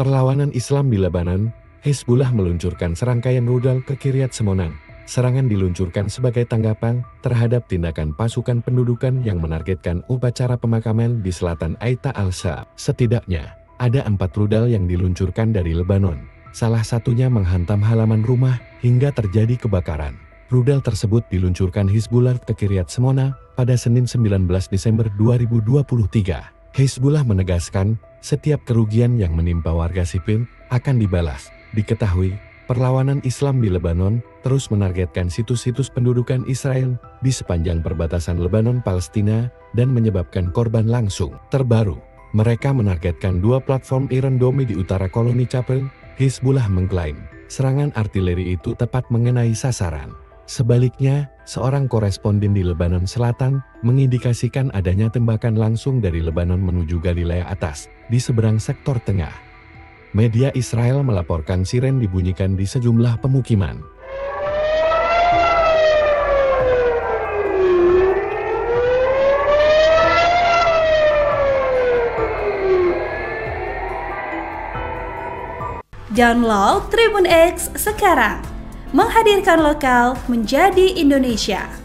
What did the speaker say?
Perlawanan Islam di Lebanon, Hizbullah meluncurkan serangkaian rudal ke Kiryat Shmona. Serangan diluncurkan sebagai tanggapan terhadap tindakan pasukan pendudukan yang menargetkan upacara pemakaman di selatan Aita al-Sham. Setidaknya, ada 4 rudal yang diluncurkan dari Lebanon. Salah satunya menghantam halaman rumah hingga terjadi kebakaran. Rudal tersebut diluncurkan Hizbullah ke Kiryat Shmona pada Senin 19 Desember 2023. Hizbullah menegaskan, setiap kerugian yang menimpa warga sipil akan dibalas. Diketahui, perlawanan Islam di Lebanon terus menargetkan situs-situs pendudukan Israel di sepanjang perbatasan Lebanon-Palestina dan menyebabkan korban langsung. Terbaru, mereka menargetkan 2 platform Iron Dome di utara koloni Chapel. Hizbullah mengklaim, serangan artileri itu tepat mengenai sasaran. Sebaliknya, seorang koresponden di Lebanon Selatan mengindikasikan adanya tembakan langsung dari Lebanon menuju Galilea Atas, di seberang sektor tengah. Media Israel melaporkan siren dibunyikan di sejumlah pemukiman. Download Tribun X sekarang, menghadirkan lokal menjadi Indonesia.